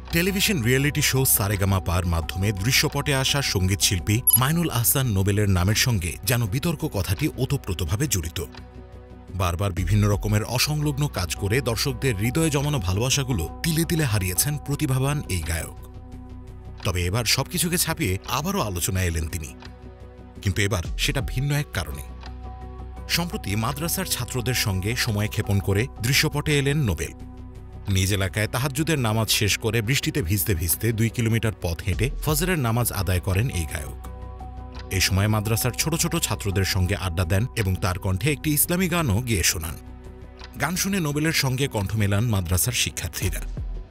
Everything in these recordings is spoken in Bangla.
টেলিভিশন রিয়েলিটি শো সারেগামাপার মাধ্যমে দৃশ্যপটে আসা সঙ্গীতশিল্পী মাইনুল আহসান নোবেলের নামের সঙ্গে যেন বিতর্ক কথাটি ওতপ্রোতভাবে জড়িত। বারবার বিভিন্ন রকমের অসংলগ্ন কাজ করে দর্শকদের হৃদয়ে জমানো ভালোবাসাগুলো তিলে তিলে হারিয়েছেন প্রতিভাবান এই গায়ক। তবে এবার সবকিছুকে ছাপিয়ে আবারও আলোচনায় এলেন তিনি, কিন্তু এবার সেটা ভিন্ন এক কারণে। সম্প্রতি মাদ্রাসার ছাত্রদের সঙ্গে সময় ক্ষেপণ করে দৃশ্যপটে এলেন নোবেল। নিজ এলাকায় তাহাজ্জুদের নামাজ শেষ করে বৃষ্টিতে ভিজতে ভিজতে 2 কিলোমিটার পথ হেঁটে ফজরের নামাজ আদায় করেন এই গায়ক। এই সময় মাদ্রাসার ছোট ছোট ছাত্রদের সঙ্গে আড্ডা দেন এবং তার কণ্ঠে একটি ইসলামী গানও গেয়ে শোনান। গান শুনে নোবেলের সঙ্গে কণ্ঠ মেলান মাদ্রাসার শিক্ষার্থীরা।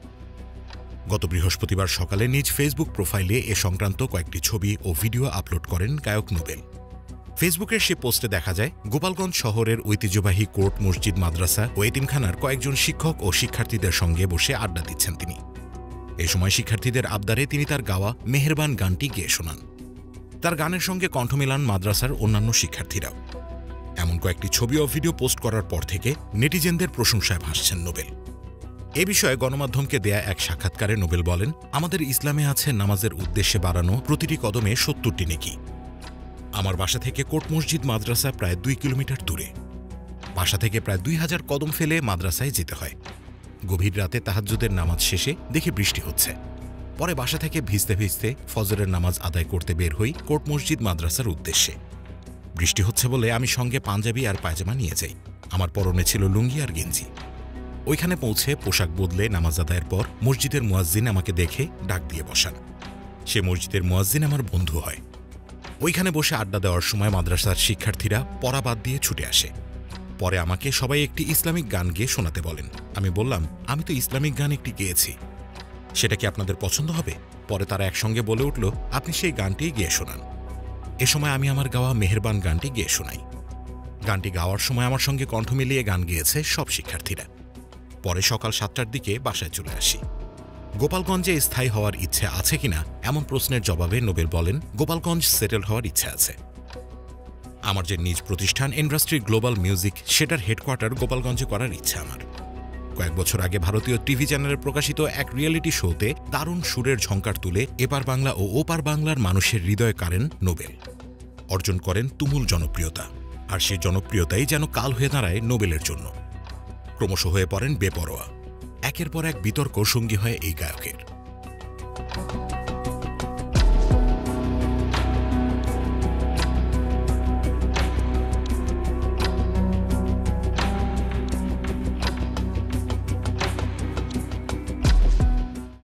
গত বৃহস্পতিবার সকালে নিজ ফেসবুক প্রোফাইলে এ সংক্রান্ত কয়েকটি ছবি ও ভিডিও আপলোড করেন গায়ক নোবেল। ফেসবুকের সে পোস্টে দেখা যায় গোপালগঞ্জ শহরের ঐতিহ্যবাহী কোর্ট মসজিদ মাদ্রাসা ও এতিমখানার কয়েকজন শিক্ষক ও শিক্ষার্থীদের সঙ্গে বসে আড্ডা দিচ্ছেন তিনি। এ সময় শিক্ষার্থীদের আবদারে তিনি তার গাওয়া মেহেরবান গানটি গেয়ে শোনান। তার গানের সঙ্গে কণ্ঠ মেলান মাদ্রাসার অন্যান্য শিক্ষার্থীরাও। এমন কয়েকটি ছবি ও ভিডিও পোস্ট করার পর থেকে নেটিজেনদের প্রশংসায় ভাসছেন নোবেল। এ বিষয়ে গণমাধ্যমকে দেয়া এক সাক্ষাৎকারে নোবেল বলেন, আমাদের ইসলামে আছে নামাজের উদ্দেশ্যে বাড়ানো প্রতিটি কদমে 70টি নেকি। আমার বাসা থেকে কোর্ট মসজিদ মাদ্রাসা প্রায় 2 কিলোমিটার দূরে। বাসা থেকে প্রায় 2000 কদম ফেলে মাদ্রাসায় যেতে হয়। গভীর রাতে তাহাজ্জুদের নামাজ শেষে দেখি বৃষ্টি হচ্ছে। পরে বাসা থেকে ভিজতে ভিজতে ফজরের নামাজ আদায় করতে বের হই কোর্ট মসজিদ মাদ্রাসার উদ্দেশ্যে। বৃষ্টি হচ্ছে বলে আমি সঙ্গে পাঞ্জাবি আর পায়জামা নিয়ে যাই। আমার পরনে ছিল লুঙ্গি আর গেঞ্জি। ওইখানে পৌঁছে পোশাক বদলে নামাজ আদায়ের পর মসজিদের মুয়াজ্জিন আমাকে দেখে ডাক দিয়ে বসান। সে মসজিদের মুয়াজ্জিন আমার বন্ধু হয়। ওইখানে বসে আড্ডা দেওয়ার সময় মাদ্রাসার শিক্ষার্থীরা পড়া বাদ দিয়ে ছুটে আসে। পরে আমাকে সবাই একটি ইসলামিক গান গেয়ে শোনাতে বলেন। আমি বললাম, আমি তো ইসলামিক গান একটি গেয়েছি, সেটা কি আপনাদের পছন্দ হবে? পরে তারা একসঙ্গে বলে উঠল, আপনি সেই গানটিই গেয়ে শোনান। এ সময় আমি আমার গাওয়া মেহেরবান গানটি গেয়ে শোনাই। গানটি গাওয়ার সময় আমার সঙ্গে কণ্ঠ মিলিয়ে গান গেয়েছে সব শিক্ষার্থীরা। পরে সকাল 7টার দিকে বাসায় চলে আসি। গোপালগঞ্জে স্থায়ী হওয়ার ইচ্ছে আছে কিনা এমন প্রশ্নের জবাবে নোবেল বলেন, গোপালগঞ্জ সেটেল হওয়ার ইচ্ছে আছে। আমার যে নিজ প্রতিষ্ঠান ইন্ডাস্ট্রি গ্লোবাল মিউজিক, সেটার হেডকোয়ার্টার গোপালগঞ্জে করার ইচ্ছে আমার। কয়েক বছর আগে ভারতীয় টিভি চ্যানেলে প্রকাশিত এক রিয়েলিটি শোতে দারুণ সুরের ঝংকার তুলে এপার বাংলা ও ওপার বাংলার মানুষের হৃদয় কাড়েন নোবেল। অর্জন করেন তুমুল জনপ্রিয়তা। আর সেই জনপ্রিয়তাই যেন কাল হয়ে দাঁড়ায় নোবেলের জন্য। ক্রমশ হয়ে পড়েন বেপরোয়া। একের পর এক বিতর্ক সঙ্গী হয় এই গায়কের।